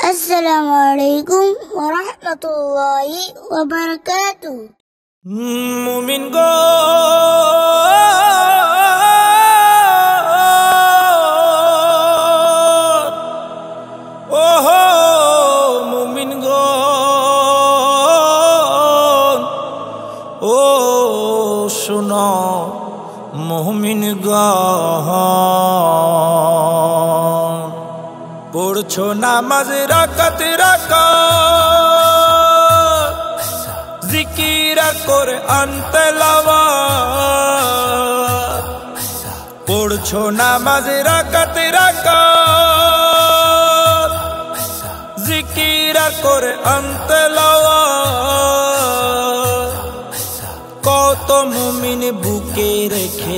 Assalamualaikum warahmatullahi wabarakatuh. Mumin go mumin go শুনো মুমিন গো পড়ছো নামাজ রাকাত রাকাত জিকির আর কোরআন তেলাওয়াত পড়ছো নামাজ রাকাত রাকাত জিকির আর কোরআন তেলাওয়াত কত মুমিন বুকে রেখে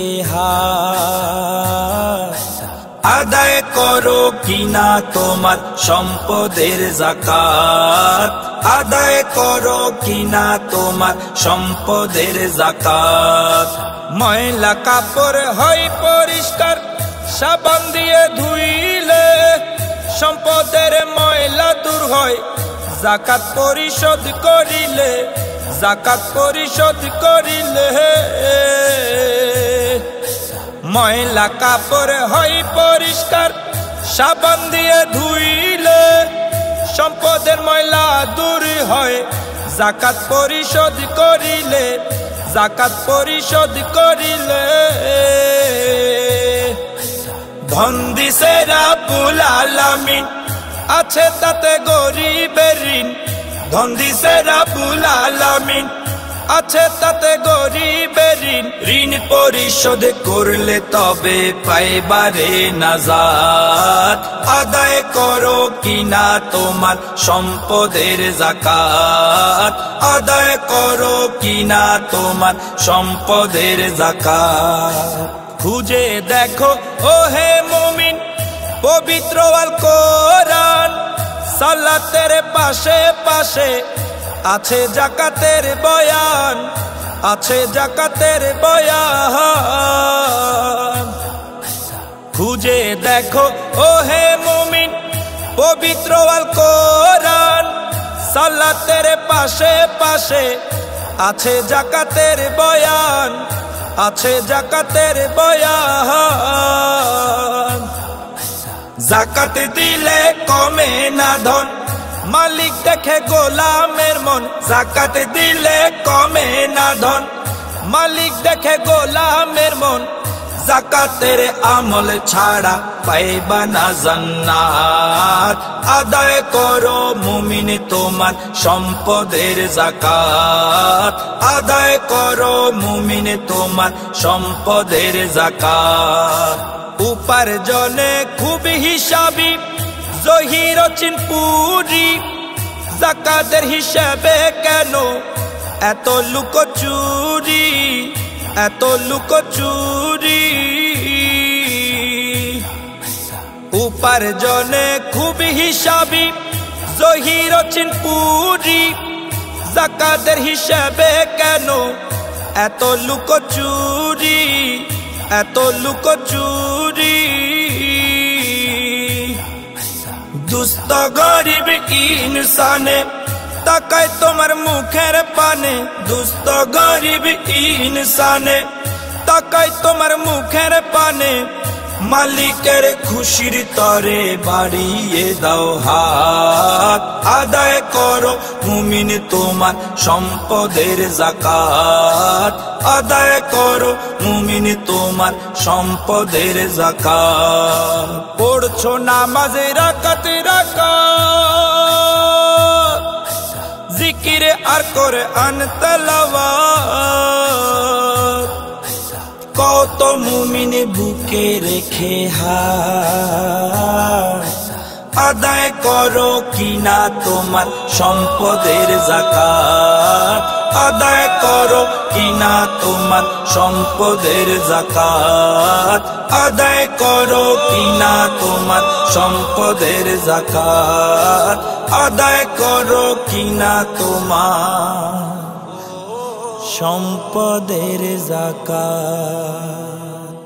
হাত আদায় করো কিনা তোমার সম্পদের যাকাত আদায় করো কিনা তোমার সম্পদের যাকাত ময়লা কাপড় হয় পরিষ্কার সাবান দিয়ে ধুইলে সম্পদের ময়লা দূর হয় যাকাত পরিশোধ করিলে যাকাত পরিশোধ করিলে ময়লা কাপড় হয় পরিষ্কার সাবান দিয়ে ধুইলে সম্পদের ময়লা দূর হয় যাকাত পরিশোধ করিলে যাকাত পরিশোধ করিলে ধন দিছে রাব্বুল আলামিন আছে তাতে গরিবের ঋণ ধন দিছে রাব্বুল আলামিন আছে তাতে গরিবের ঋণ পরিশোধ করলে তবে পাইবারে নাজাত আদায় করো কিনা তোমার সম্পদের যাকাত আদায় করো কিনা তোমার সম্পদের যাকাত খুঁজে দেখো ও হে মুমিন পবিত্র আল কোরআন সালাতের পাশে পাশে আছে যাকাতের বয়ান আছে যাকাতের বয়ান খুঁজে দেখো ও হে মুমিন পবিত্র আল কোরআন সালাতের পাশে পাশে আছে যাকাতের বয়ান আছে যাকাতের বয়ান যাকাত দিলে কমে না ধন মালিক দেখে গোলামের মন যাকাত দিলে কমে না ধন মালিক দেখে গোলামের মন যাকাতের আমল ছাড়া পাইবা না জান্নাত আদায় করো মুমিন তোমার সম্পদের যাকাত আদায় করো মুমিন তোমার সম্পদের যাকাত উপার্জনে খুব হিসাবী জহির চিনপুরি যাকাতের হিসাবে কেন এত লুকোচুরি এত লুকোচুরি উপার্জনে খুব হিসাবী জহির চিনপুরি যাকাতের হিসাবে কেন এত লুকোচুরি এত লুকোচুরি দুস্থ গরিব ইনসানে তাকায় তোমার মুখের পানে দুস্থ গরিব ইনসানে তাকায় তোমার মুখের পানে মালিকের খুশির তরে বাড়িয়ে দাও হাত আদায় করো মুমিন তোমার সম্পদের যাকাত আদায় করো মুমিন তোমার সম্পদের যাকাত পড়ছো নামাজ রাকাত রাকাত জিকির আর কোরআন তেলাওয়াত কত মুমিন বুকে রেখে হাত আদায় করো কিনা তোমার সম্পদের যাকাত আদায় করো কিনা তোমার সম্পদের যাকাত আদায় করো কিনা তোমার সম্পদের যাকাত আদায় করো কিনা তোমার সম্পদের যাকাত।